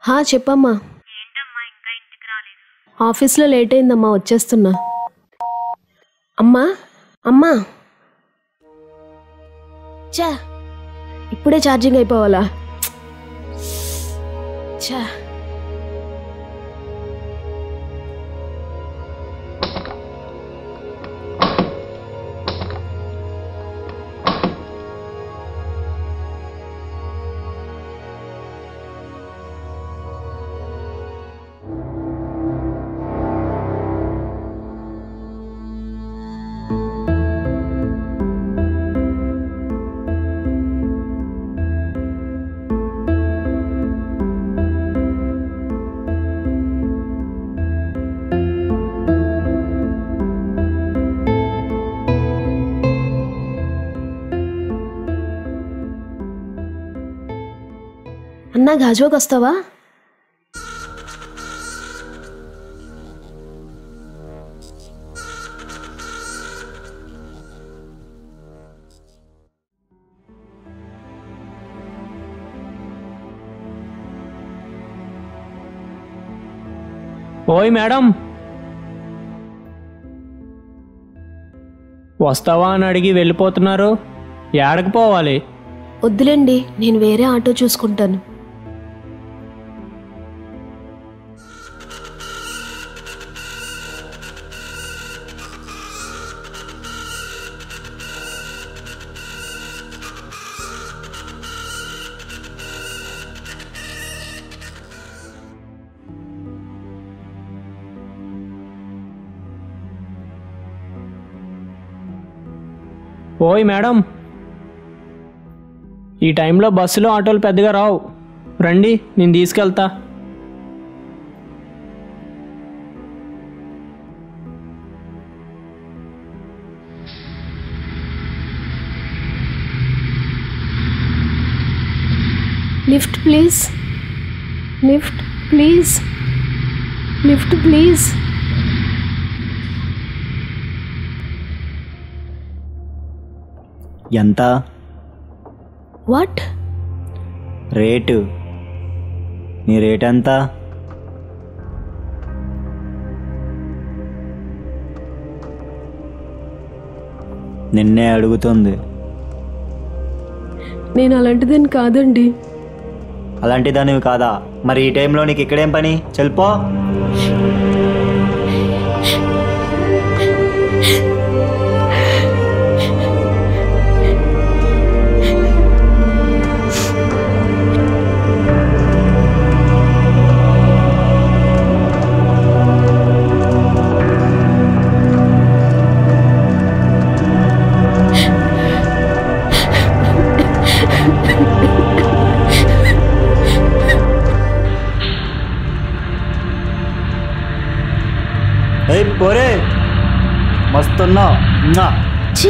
హా చెప్పమ్మా. ఏంటమ్మా ఇంకా ఇంటికి రాలేదు? ఆఫీస్లో లేట్ అయిందమ్మా, వచ్చేస్తున్నా. అమ్మా అమ్మా, చా ఇప్పుడే ఛార్జింగ్ అయిపోవాలా? చా అన్నా, గాజువాకి వస్తావా? ఓయ్ మేడం, వస్తావా అని అడిగి వెళ్ళిపోతున్నారు. ఏడకు పోవాలి? వద్దులేండి, నేను వేరే ఆటో చూసుకుంటాను. ఓయ్ మేడం, ఈ టైంలో బస్సులో ఆటోలు పెద్దగా రావు. రండి, నేను తీసుకెళ్తా. Lift please, lift please, lift please. ఎంత వాట్? రేటు? నీ రేట్ ఎంత? నిన్నే అడుగుతుంది. నేను అలాంటిదని కాదండి. అలాంటి దానివి కాదా? మరి ఈ టైంలో నీకు ఇక్కడేం పని? చెల్పో. పోరే, మస్తున్నావు. ఛీ,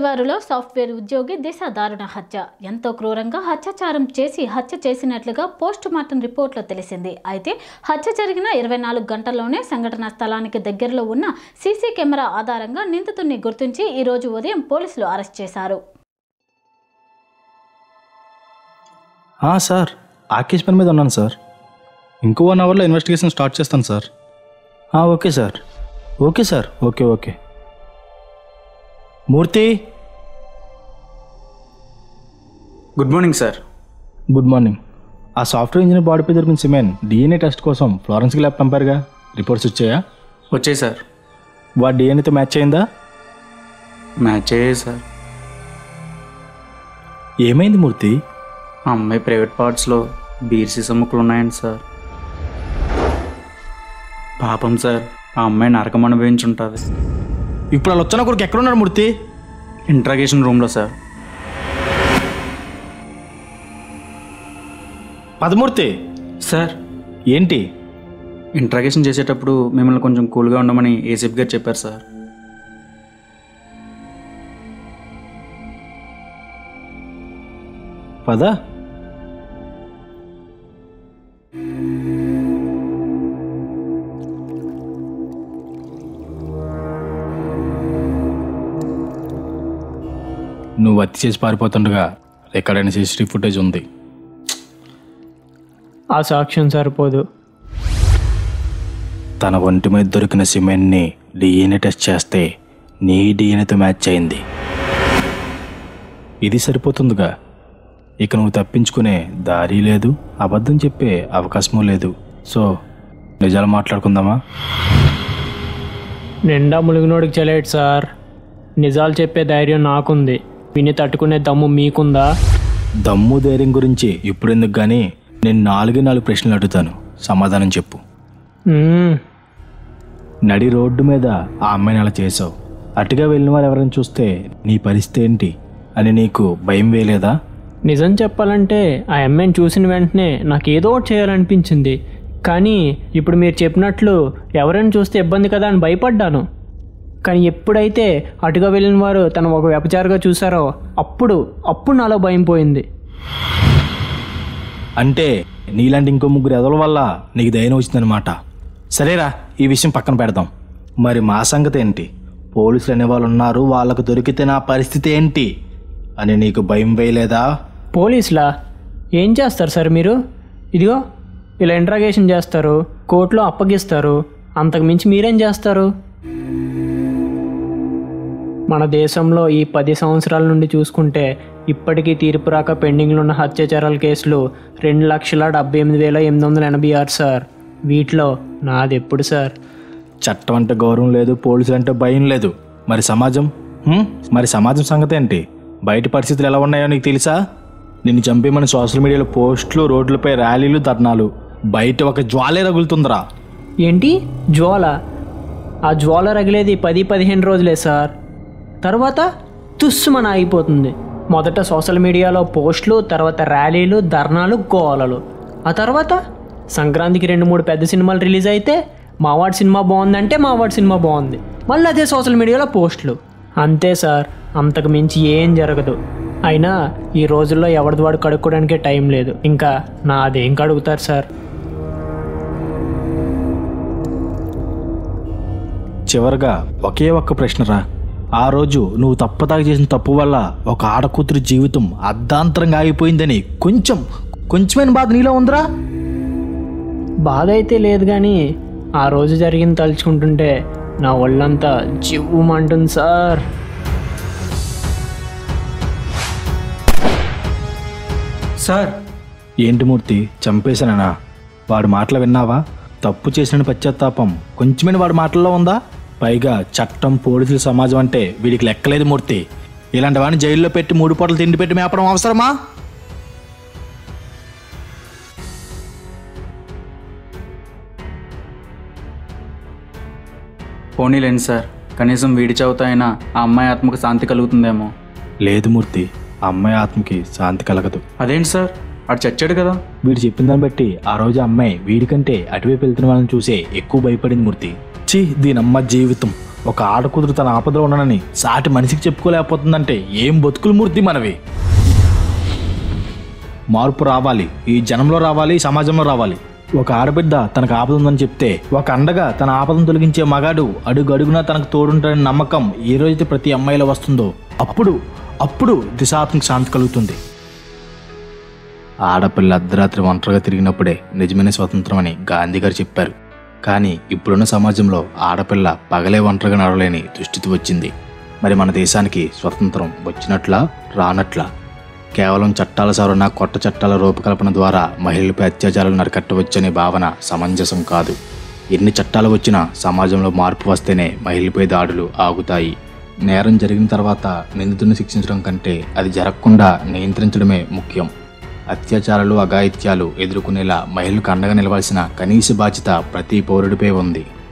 శివారులో సాఫ్ట్వేర్ ఉద్యోగి దిశ దారుణ హత్య. ఎంతో క్రూరంగా అత్యాచారం చేసి హత్య చేసినట్లుగా పోస్ట్ మార్టం రిపోర్ట్లో తెలిసింది. అయితే హత్య జరిగిన 24 గంటల్లోనే సంఘటనా స్థలానికి దగ్గరలో ఉన్న సీసీ కెమెరా ఆధారంగా నిందితుడిని గుర్తించి ఈరోజు ఉదయం పోలీసులు అరెస్ట్ చేశారు. సార్, ఆకేష్ పని మీద ఉన్నాను సార్. ఇంకో 1 అవర్లో ఇన్వెస్టిగేషన్ స్టార్ట్ చేస్తాను sir. Okay sir. Okay. Murthy, good morning sir. Good morning. ఆ సాఫ్ట్వేర్ ఇంజనీర్ బాడీపై దొరికిన సిమెన్ డిఎన్ఏ టెస్ట్ కోసం ఫ్లోరెన్స్కి ల్యాబ్ పంపారుగా, రిపోర్ట్స్ వచ్చాయా? వచ్చాయి సార్. వాడు డిఎన్ఏతో మ్యాచ్ అయిందా? మ్యాచ్ అయ్యాయి సార్. ఏమైంది మూర్తి? ఆ అమ్మాయి ప్రైవేట్ పార్ట్స్లో బీర్ సీసా ముక్కలు ఉన్నాయండి సార్. పాపం సార్, ఆ అమ్మాయి నరకం అనుభవించి ఉంటుంది. ఇప్పుడు వాళ్ళు వచ్చిన కొరకు ఎక్కడున్నాడు మూర్తి? ఇంట్రాగేషన్ రూమ్లో సార్. పదమూర్తి సార్, ఏంటి? ఇంట్రాగేషన్ చేసేటప్పుడు మిమ్మల్ని కొంచెం కూల్గా ఉండమని ఏసీపీ గారు చెప్పారు సార్. పదా. నువ్వు హత్య చేసి పారిపోతుండగా ఎక్కడైనా సీసీటీవీ ఫుటేజ్ ఉంది. ఆ సాక్ష్యం సరిపోదు. తన ఒంటి మీద దొరికిన సిమెంట్ని డిఎన్ఏ టెస్ట్ చేస్తే నీ డిఎన్ఏతో మ్యాచ్ అయింది. ఇది సరిపోతుందిగా. ఇక నువ్వు తప్పించుకునే దారి లేదు, అబద్ధం చెప్పే అవకాశమూ లేదు. సో నిజాలు మాట్లాడుకుందామా? నిండా ములిగినోడికి చెలేడు సార్. నిజాలు చెప్పే ధైర్యం నాకుంది, విని తట్టుకునే దమ్ము మీకుందా? దమ్ము ధైర్యం గురించి ఇప్పుడెందుకు కానీ నేను 4 ప్రశ్నలు అడుగుతాను, సమాధానం చెప్పు. నడి రోడ్డు మీద ఆ అమ్మాయిని అలా చేసావు. అటుగా వెళ్ళిన వారు ఎవరైనా చూస్తే నీ పరిస్థితి ఏంటి అని నీకు భయం వేయలేదా? నిజం చెప్పాలంటే ఆ అమ్మాయిని చూసిన వెంటనే నాకు ఏదో ఒకటి చేయాలనిపించింది. కానీ ఇప్పుడు మీరు చెప్పినట్లు ఎవరైనా చూస్తే ఇబ్బంది కదా అని భయపడ్డాను. కానీ ఎప్పుడైతే అటుగా వెళ్ళిన వారు తను ఒక వ్యభిచారిగా చూసారో అప్పుడు నాలో భయం పోయింది. అంటే నీలాంటి ఇంకో 3 ఎదల వల్ల నీకు ధైర్యం వచ్చిందనమాట. సరేరా, ఈ విషయం పక్కన పెడదాం. మరి మా సంగతి ఏంటి? పోలీసులు అనేవాళ్ళు ఉన్నారు, వాళ్ళకు దొరికితే నా పరిస్థితి ఏంటి అని నీకు భయం వేయలేదా? పోలీసులా? ఏం చేస్తారు సార్ మీరు? ఇదిగో ఇలా ఇంట్రాగేషన్ చేస్తారు, కోర్టులో అప్పగిస్తారు, అంతకు మించి మీరేం చేస్తారు? మన దేశంలో ఈ 10 సంవత్సరాల నుండి చూసుకుంటే ఇప్పటికీ తీర్పు రాక పెండింగ్లో ఉన్న హత్యాచారాల కేసులు 2,78,886 సార్. వీటిలో నాది ఎప్పుడు సార్? చట్టం అంటే గౌరవం లేదు, పోలీసులు అంటే భయం లేదు. మరి సమాజం సంగతి ఏంటి? బయట పరిస్థితులు ఎలా ఉన్నాయో నీకు తెలుసా? నిన్ను చంపేమని సోషల్ మీడియాలో పోస్టులు, రోడ్లపై ర్యాలీలు, ధర్నాలు. బయట ఒక జ్వాలే రగులుతుందిరా. ఏంటి జ్వాల? ఆ జ్వాల రగిలేది 10-15 రోజులే సార్. తర్వాత తుస్సుమని ఆగిపోతుంది. మొదట సోషల్ మీడియాలో పోస్టులు, తర్వాత ర్యాలీలు, ధర్నాలు, గోలలు. ఆ తర్వాత సంక్రాంతికి 2-3 పెద్ద సినిమాలు రిలీజ్ అయితే మావాడి సినిమా బాగుందంటే మావాడి సినిమా బాగుంది, మళ్ళీ అదే సోషల్ మీడియాలో పోస్టులు. అంతే సార్, అంతకు మించి ఏం జరగదు. అయినా ఈ రోజుల్లో ఎవరిది వాడు కడుక్కోవడానికే టైం లేదు. ఇంకా నాదేం కడుగుతారు సార్? చివరగా ఒకే ఒక్క ప్రశ్నరా. ఆ రోజు నువ్వు తప్పదాకా చేసిన తప్పు వల్ల ఒక ఆడకూతురు జీవితం అర్ధాంతరంగా ఆగిపోయిందని కొంచెమైన బాధ నీలో ఉందిరా? బాధ అయితే లేదు, కానీ ఆ రోజు జరిగింది తలుచుకుంటుంటే నా ఒళ్ళంతా జివ్వుమంటుంది సార్. సార్, ఏంటి మూర్తి, చంపేశానా? వాడి మాటలు విన్నావా? తప్పు చేసిన పశ్చాత్తాపం కొంచెమైన వాడి మాటల్లో ఉందా? పైగా చట్టం, పోలీసుల సమాజం అంటే వీడికి లెక్కలేదు మూర్తి. ఇలాంటి వాడిని జైల్లో పెట్టి 3 పూటలు తిండి పెట్టి మేపడం అవసరమా? పోనీలేండి సార్, కనీసం వీడి చదువుతా అయినా ఆ అమ్మాయి ఆత్మకు శాంతి కలుగుతుందేమో. లేదు మూర్తి, ఆ అమ్మాయి ఆత్మకి శాంతి కలగదు. అదేంటి సార్, అటు చచ్చాడు కదా. వీడు చెప్పిన దాన్ని బట్టి ఆ రోజు అమ్మాయి వీడికంటే అటువైపు వెళ్తున్న వాళ్ళని చూసే ఎక్కువ భయపడింది మూర్తి. దీనమ్మ జీవితం ఒక ఆడకూతురు తన ఆపదలో ఉన్నానని సాటి మనిషికి చెప్పుకోలేకపోతుందంటే ఏం బతుకుల మూర్తి మనవి. మార్పు రావాలి, ఈ జనంలో రావాలి, ఈ సమాజంలో రావాలి. ఒక ఆడబిడ్డ తనకు ఆపద ఉందని చెప్తే ఒక అండగా తన ఆపదను తొలగించే మగాడు అడుగు అడుగునా తనకు తోడుంటాడని నమ్మకం ఏ రోజైతే ప్రతి అమ్మాయిలో వస్తుందో అప్పుడు దిశాత్మక శాంతి కలుగుతుంది. ఆడపిల్ల అర్ధరాత్రి ఒంటరిగా తిరిగినప్పుడే నిజమైన స్వతంత్రం అని గాంధీ గారు చెప్పారు. కానీ ఇప్పుడున్న సమాజంలో ఆడపిల్ల పగలే ఒంటరిగా నడవలేని దుస్థితి వచ్చింది. మరి మన దేశానికి స్వతంత్రం వచ్చినట్లా రానట్లా? కేవలం చట్టాల సవరణ, కొత్త చట్టాల రూపకల్పన ద్వారా మహిళలపై అత్యాచారాలు నరికట్టవచ్చనే భావన సమంజసం కాదు. ఎన్ని చట్టాలు వచ్చినా సమాజంలో మార్పు వస్తేనే మహిళలపై దాడులు ఆగుతాయి. నేరం జరిగిన తర్వాత నిందితుడిని శిక్షించడం కంటే అది జరగకుండా నియంత్రించడమే ముఖ్యం. అత్యాచారాలు, అఘాయిత్యాలు ఎదుర్కొనేలా మహిళలకు అండగా నిలవాల్సిన కనీస బాధ్యత ప్రతి పౌరుడిపై ఉంది.